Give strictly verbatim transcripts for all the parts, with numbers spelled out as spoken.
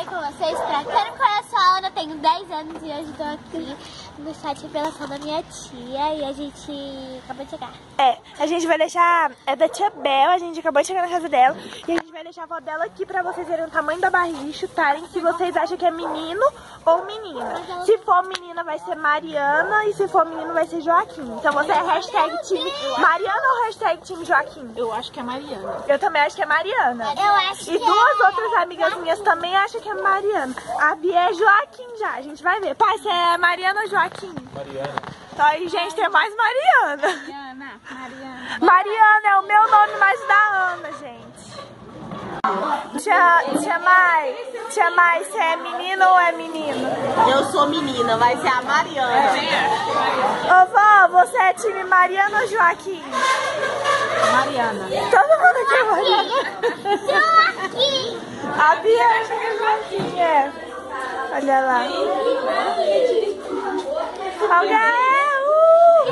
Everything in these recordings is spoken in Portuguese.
oi com vocês pra Quero Coração. Eu tenho dez anos e hoje estou aqui no chá de revelação da minha tia e a gente acabou de chegar. É, a gente vai deixar, é da tia Bel, a gente acabou de chegar na casa dela e a gente vai deixar a foto dela aqui pra vocês verem o tamanho da barriga e chutarem se vocês acham que é menino ou menina. Se for menina vai ser Mariana e se for menino vai ser Joaquim. Então você é hashtag time Mariana ou hashtag time Joaquim? Eu acho que é Mariana. Eu também acho que é Mariana. Eu acho E que duas é... outras amigas minhas também acham que é Mariana. A Bia é Joaquim já, a gente vai ver. Pai, você é Mariana ou Joaquim? Mariana. Então aí, gente, tem mais Mariana. Mariana, Mariana. Mariana é o meu nome, mais da Ana, gente. Tia, tia Mai, tia Mai, você é menino ou é menino? Eu sou menina, vai ser a Mariana. Ô vó, você é time Mariana ou Joaquim? Mariana. Todo mundo aqui é Mariana. Joaquim! A Bia acha que é Joaquim, é. Olha lá. Alguém é, uh!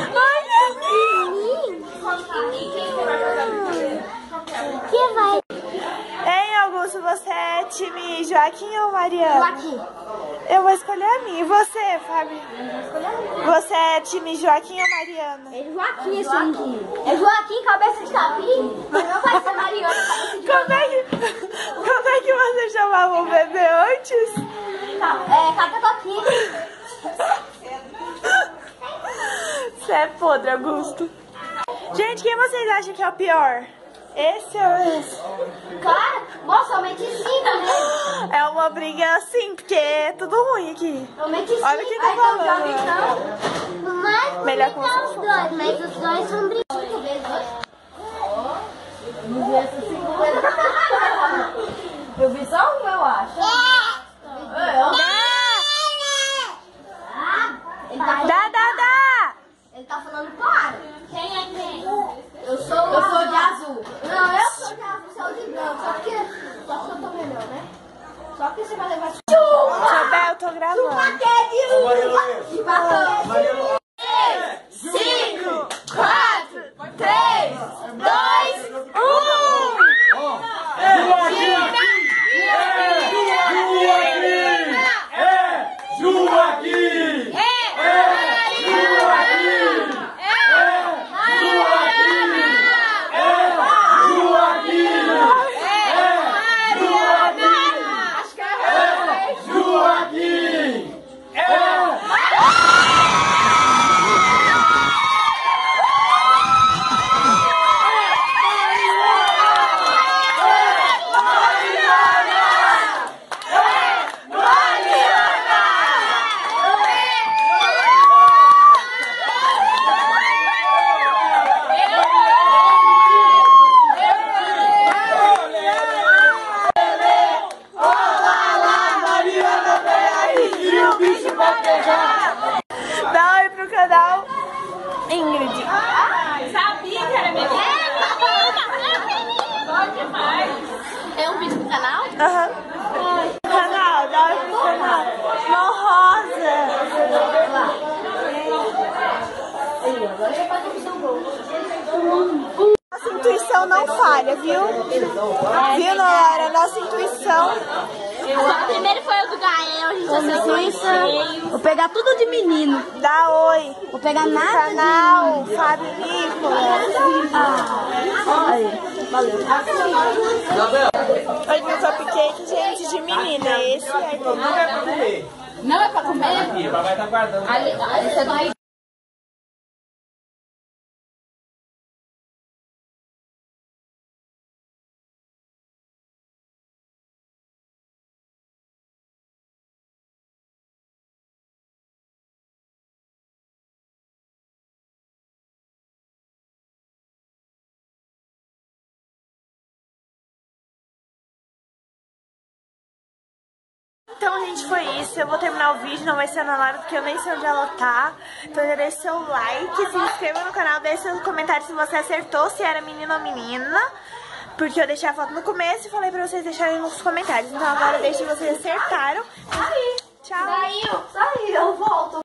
Olha! Que vai? Hein, Augusto, você é time Joaquim ou Mariana? Joaquim. Eu vou escolher a mim. E você, Fábio? Você é time Joaquim ou Mariana? É Joaquim esse aqui. É Joaquim, cabeça de capim, mas não vai ser Mariana, cabeça de Como é que, como é que você chamava o bebê antes? É, catatoquinho. Você é podre, Augusto. Gente, quem vocês acham que é o pior? Esse ou esse? Claro, moça, eu meti cinco, né? É uma briga assim, porque é tudo ruim aqui. Eu meti cinco. Olha quem tá Aí, então, falando. então, mas Melhor com os você. dois, mas os dois são brincados vezes. Eu vi só um, eu acho. Ele tá falando, Dá, dá, dá! ele tá falando para. Quem é quem? Eu sou Eu sou de azul. Não, eu sou de azul, você é o de branco. Só que, só que eu tô melhor, né? Só que você vai levar... Tia Bel, eu tô gravando. Cinco, quatro, três, dois, um. Dá oi pro canal Ingrid. Sabia que era minha É um vídeo pro canal? Aham. Canal, dá oi pro canal. Mão rosa. Nossa intuição não falha, viu? Viu, Nora? Nossa intuição. Primeiro foi o do Gael, a gente acertou isso. Vou pegar tudo de menino. Dá oi. Vou pegar nada Canal Fábio Nicolas. Aí, valeu. Hoje no cupcake, gente, de menina. Esse é Não é pra comer? E o papai tá guardando. Ali, ali você vai... Então, gente, foi isso. Eu vou terminar o vídeo, não vai ser na hora porque eu nem sei onde ela tá. Então já deixa seu like, se inscreva no canal, deixa seu comentário se você acertou, se era menino ou menina. Porque eu deixei a foto no começo e falei pra vocês deixarem nos comentários. Então agora deixa se vocês acertaram. Tchau! Saiu, saiu, eu volto.